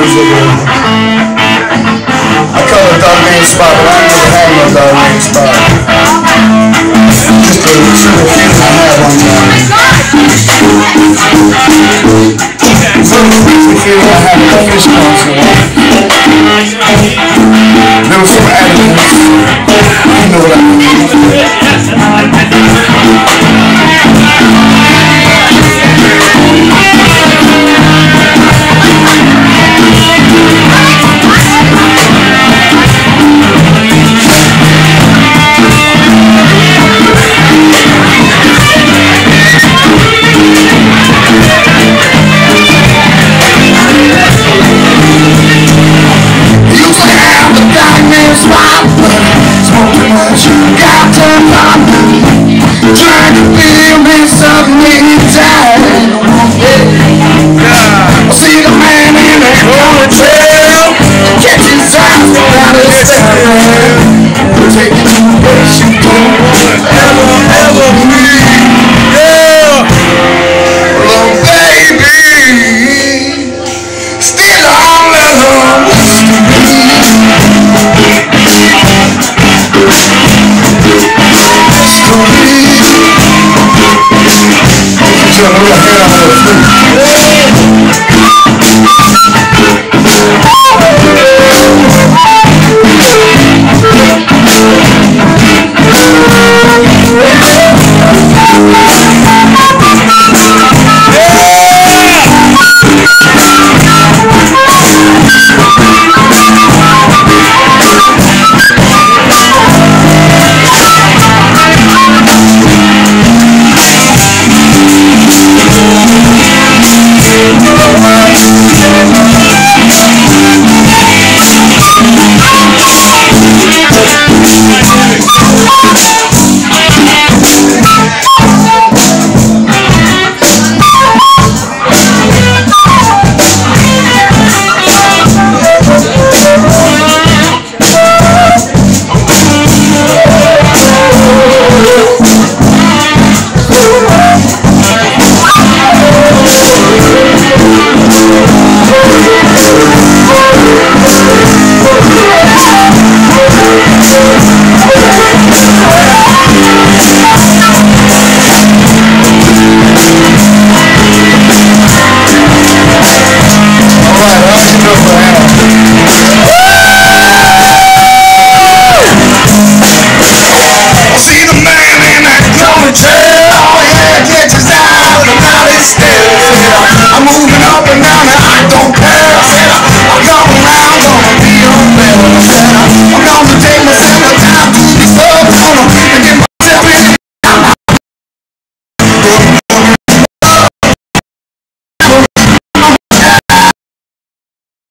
I call it dog name spot, but I never had no dog name spot. Just a simple feeling I have on the feeling I have at the fish concert. There was some additives. You know what I trying to feel me something inside. See the man in the ponytail, catch his eyes without a stare. Take you to a place you don't want to ever be. Yeah, well, baby, still all alone wants to be. Yo, no voy a hacer algo.